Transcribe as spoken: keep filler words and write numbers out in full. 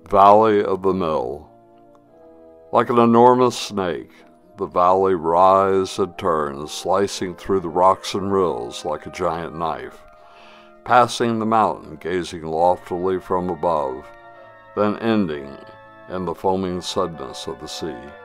Valley of the Mill. Like an enormous snake, the valley writhes and turns, slicing through the rocks and rills like a giant knife, passing the mountain, gazing loftily from above, then ending in the foaming suddenness of the sea.